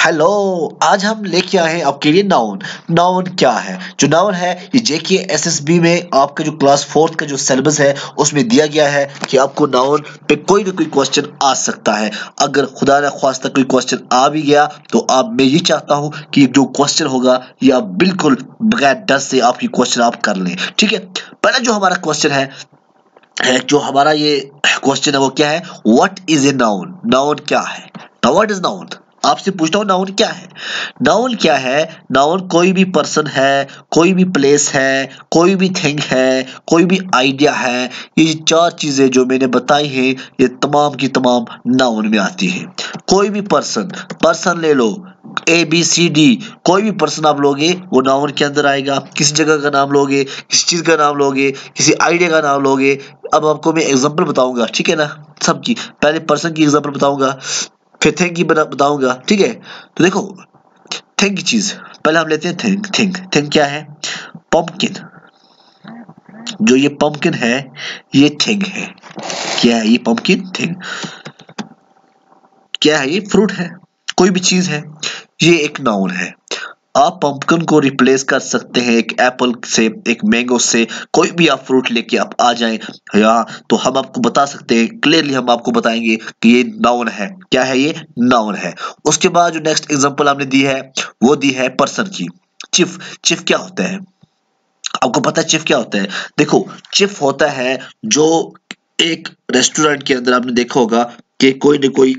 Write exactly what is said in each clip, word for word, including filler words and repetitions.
Hello. आज हम लेके आए हैं आपके लिए नाउन। नाउन क्या है? जो नाउन है ये जेके एसएसबी में आपका जो क्लास फोर्थ का जो सिलेबस है उसमें दिया गया है कि आपको नाउन पे कोई ना कोई क्वेश्चन आ सकता है। अगर खुदा ना ख्वास्ता कोई क्वेश्चन आ भी गया तो आप मैं ये चाहता हूँ कि जो क्वेश्चन होगा ये आप बिल्कुल बगैर डर से आपकी क्वेश्चन आप कर लें। ठीक है, पहला जो हमारा क्वेश्चन है है जो हमारा ये क्वेश्चन है वो क्या है? What is a noun? Noun क्या है? Now what is noun? आपसे पूछता हूँ नाउन क्या है? नाउन क्या है? नाउन कोई भी पर्सन है, कोई भी प्लेस है, कोई भी थिंग है, कोई भी आइडिया है। ये चार चीजें जो मैंने बताई हैं ये तमाम की तमाम नाउन में आती हैं। कोई भी पर्सन, पर्सन ले लो, ए बी सी डी, कोई भी पर्सन आप लोगे वो नाउन के अंदर आएगा। किसी जगह का नाम लोगे, किसी चीज का नाम लोगे, किसी आइडिया का नाम लोगे। अब आपको मैं एग्जांपल बताऊंगा, ठीक है ना? सबकी पहले पर्सन की एग्जांपल बताऊंगा, फिर थिंग की बता- बताऊंगा। ठीक है, तो देखो थिंग की चीज पहले हम लेते हैं। थिंग थिंग थिंग क्या है? पंपकिन। जो ये पंपकिन है ये थिंग है। क्या है ये पंपकिन? थिंग। क्या है ये? फ्रूट है, कोई भी चीज है, ये एक नाउन है। आप पंपकिन को रिप्लेस कर सकते हैं एक एप्पल से, एक मैंगो से। कोई भी आप फ्रूट लेके आप आ जाएं यहाँ तो हम आपको बता सकते हैं, क्लियरली हम आपको बताएंगे कि ये नाउन है। क्या है ये? नाउन है। उसके बाद जो नेक्स्ट एग्जांपल आपने दी है वो दी है पर्सन की। चिफ। चिफ क्या होता है? आपको पता है चिफ क्या होता है? देखो चिफ होता है जो एक रेस्टोरेंट के अंदर आपने देखा होगा कि कोई ना कोई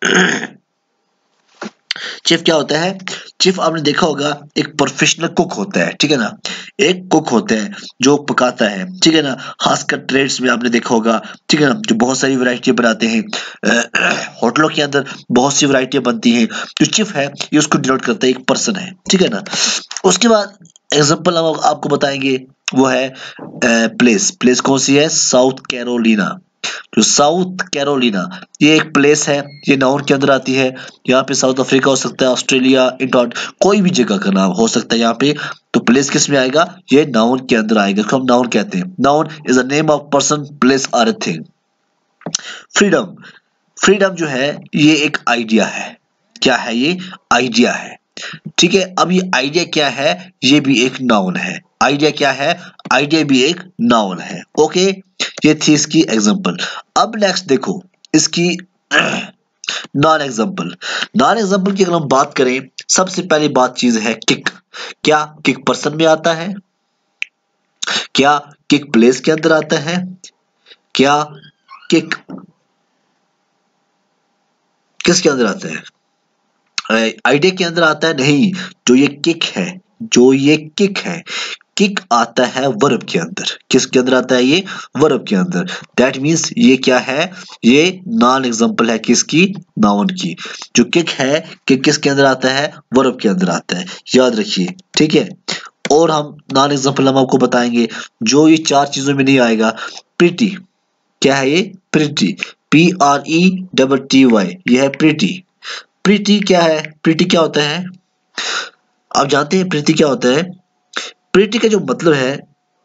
चिफ क्या होता है? चिफ आपने देखा होगा एक प्रोफेशनल कुक होता है, ठीक है ना? एक कुक होता है जो पकाता है, ठीक है ना? खासकर ट्रेड्स में आपने देखा होगा, ठीक है ना? जो बहुत सारी वैरायटी बनाते हैं, होटलों के अंदर बहुत सी वैरायटी बनती हैं। जो चिफ है ये उसको डिनोट करता है, एक पर्सन है, ठीक है ना? उसके बाद एग्जांपल हम आपको बताएंगे वो है प्लेस। प्लेस कौन सी है? South Carolina. जो साउथ कैरोलिना ये एक प्लेस है, ये नाउन के अंदर आती है। यहाँ पे साउथ अफ्रीका हो सकता है, ऑस्ट्रेलिया, इंडोट, कोई भी जगह का नाम हो सकता है यहाँ पे। तो प्लेस किस में आएगा? ये नाउन के अंदर आएगा। इसको हम नाउन कहते हैं। Noun is a name of person, place और अ थिंग। फ्रीडम। फ्रीडम जो है ये एक आइडिया है। क्या है ये? आइडिया है। ठीक है, अब ये आइडिया क्या है? ये भी एक नाउन है। आइडिया क्या है? आइडिया भी एक नाउन है। ओके, ये थी इसकी एग्जांपल। अब नेक्स्ट देखो इसकी नॉन एग्जांपल। नॉन एग्जांपल की अगर हम बात करें, सबसे पहली बात चीज है किक। क्या किक पर्सन में आता है? क्या किक प्लेस के अंदर आता है? क्या किक किसके अंदर आता है? आइडिया के अंदर आता है? नहीं, जो ये किक है, जो ये किक है, किक आता है वर्ब के अंदर। किसके अंदर आता है ये? वर्ब के अंदर। दैट मींस ये क्या है? ये नॉन एग्जांपल है किसकी? नाउन की। जो किक है, किक किसके अंदर आता है? वर्ब के अंदर आता है, याद रखिए, ठीक है? और हम नॉन एग्जांपल हम आपको बताएंगे जो ये चार चीजों में नहीं आएगा। प्रिटी। क्या है ये? Pretty. P R E double T Y, ये है प्रिटी। प्रीति क्या है? प्रीति क्या होता है? आप जानते हैं प्रीति क्या होता है? प्रीति का जो मतलब है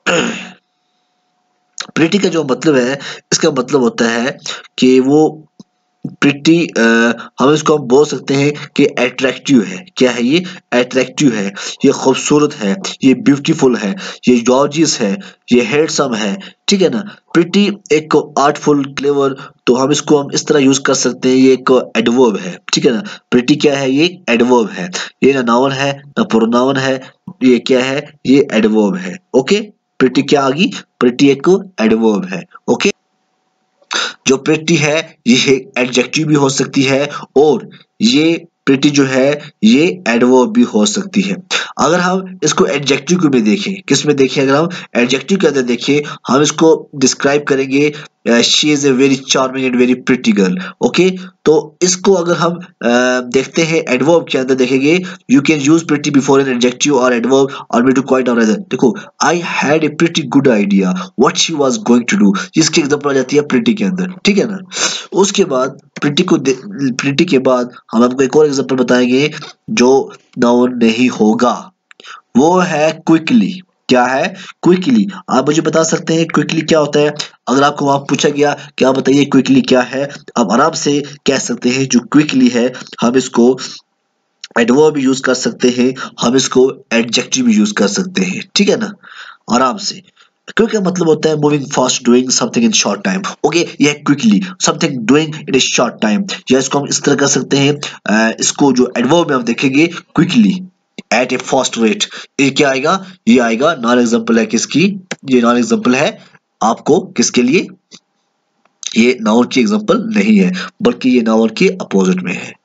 प्रीति का जो मतलब है, इसका मतलब होता है कि वो प्रिटी, हम इसको हम बोल सकते हैं कि अट्रैक्टिव है। क्या है ये? अट्रैक्टिव है, ये खूबसूरत है, ये ब्यूटीफुल है, ये जॉर्जियस है, ये हैंडसम है, ठीक है ना? प्रिटी एक आर्टफुल, क्लेवर, तो हम इसको हम इस तरह यूज कर सकते हैं, ये एक एडवर्ब है, ठीक है ना? प्रिटी क्या है? ये एडवर्ब है। ये ना नाउन है ना प्रोनाउन है, ये क्या है? ये एडवर्ब है। ओके, प्रिटी क्या आ गई? प्रिटी एक एडवर्ब है। ओके, जो प्रिटी है ये एडजेक्टिव भी हो सकती है और ये प्रिटी जो है ये एडवर्ब भी हो सकती है। अगर हम इसको एडजेक्टिव में देखें, किस में देखें? अगर हम एडजेक्टिव के अंदर देखें, हम इसको डिस्क्राइब करेंगे, she is a very charming and very pretty girl. Okay, तो इसको अगर हम अ, देखते हैं एडवर्ब के अंदर देखेंगे, you can use pretty before an adjective और एडवर्ब और मी टू क्वाइट और अदर। देखो, I had a pretty good idea what she was going to do, इसकी एग्जांपल आ जाती है प्रिटी के अंदर, ठीक है ना? उसके बाद प्रिटी को प्रिटी के बाद हम आपको एक और एग्जांपल बताएंगे जो नाउन नहीं होगा, वो है क्विकली। क्या है? क्विकली। आप मुझे बता सकते हैं क्विकली क्या होता है? अगर आपको वहां पूछा गया कि आप बताइए क्विकली क्या है, आप आराम से कह सकते हैं जो क्विकली है हम इसको एडवर्ब भी यूज कर सकते हैं, हम इसको एडजेक्टिव भी यूज कर सकते हैं, ठीक है ना, आराम से। क्विक का मतलब होता है moving fast, doing something in short time. Okay, ये है quickly, something doing in a short time, या इसको हम इस तरह कर सकते हैं, अ, इसको जो एडवर्ब में हम देखेंगे quickly at a fast rate, ये क्या आएगा, ये आएगा नॉन एग्जांपल है किसकी, ये नॉन एग्जांपल है आपको किसके लिए, ये नाउन की एग्जांपल नहीं है बल्कि ये नाउन के अपोजिट में है।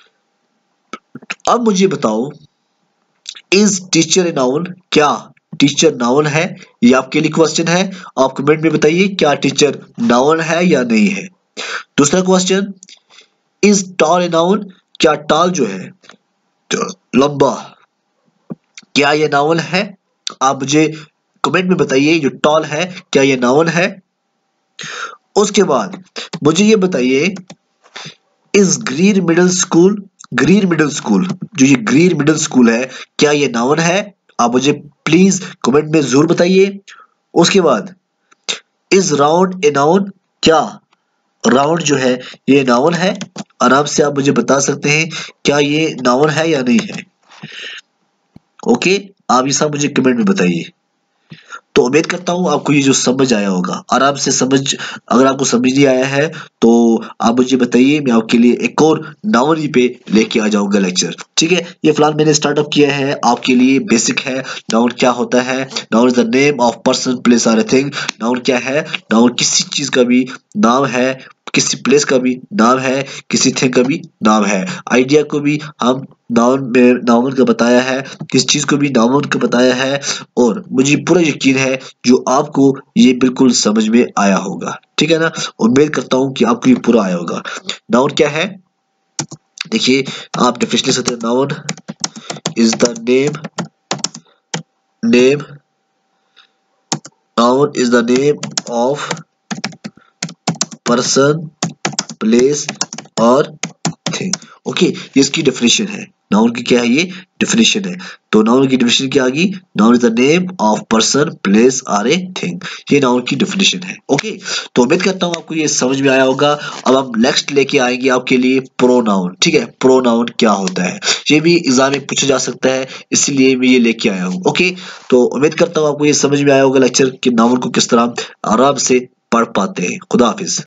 अब मुझे बताओ, इज टीचर ए नाउन, क्या टीचर नाउन है, ये आपके लिए क्वेश्चन है, आप कमेंट में बताइए क्या टीचर नाउन है या नहीं है। दूसरा question, is tall a noun, क्या टॉल जो है लंबा, क्या ये नाउन है, आप मुझे कमेंट में बताइए जो टॉल है क्या ये नाउन है। उसके बाद मुझे ये बताइए, is green middle school, green middle school, जो ये ग्रीन मिडिल स्कूल है क्या ये नाउन है, आप मुझे प्लीज कमेंट में जरूर बताइए। उसके बाद, इज राउंड ए नाउन, क्या राउंड जो है ये नाउन है, आराम से आप मुझे बता सकते हैं क्या ये नाउन है या नहीं है। ओके, आप ये सब मुझे कमेंट में बताइए। तो उम्मीद करता हूँ आपको ये जो समझ आया होगा, आराम से समझ, अगर आपको समझ नहीं आया है तो आप मुझे बताइए, मैं आपके लिए एक और नाउन पे लेके आ जाऊंगा लेक्चर, ठीक है। ये फिलहाल मैंने स्टार्टअप किया है आपके लिए, बेसिक है। नाउन क्या होता है, noun is the name of person place और ए थिंग। नाउन क्या है, नाउन किसी चीज का भी नाम है, किसी प्लेस का भी नाम है, किसी थिंग का भी नाम है। आइडिया को भी हम नाउन में नाउन का बताया है, किस चीज को भी नाउन का बताया है, और मुझे पूरा यकीन है जो आपको ये बिल्कुल समझ में आया होगा, ठीक है ना। उम्मीद करता हूँ कि आपको ये पूरा आया होगा। नाउन क्या है, देखिए आप डेफिनेशन लिख सकते हैं, noun is the name, name noun is the name of person place और थिंग। ओके, ये इसकी डेफिनेशन है, नाउन की क्या है, ये डेफिनेशन है। तो नाउन की डेफिनेशन क्या आ गई, noun is the name of person place और ए थिंग, ये नाउन की डेफिनेशन है। ओके, तो उम्मीद करता हूँ आपको ये समझ में आया होगा। अब हम नेक्स्ट लेके आएंगे आपके लिए प्रोनाउन, ठीक है। प्रोनाउन क्या होता है, ये भी एग्जाम में पूछा जा सकता है, इसलिए मैं ये लेके आया हूँ। ओके, तो उम्मीद करता हूँ आपको ये समझ में आया होगा लेक्चर कि नाउन को किस तरह आराम से पढ़ पाते हैं। खुदा हाफिज।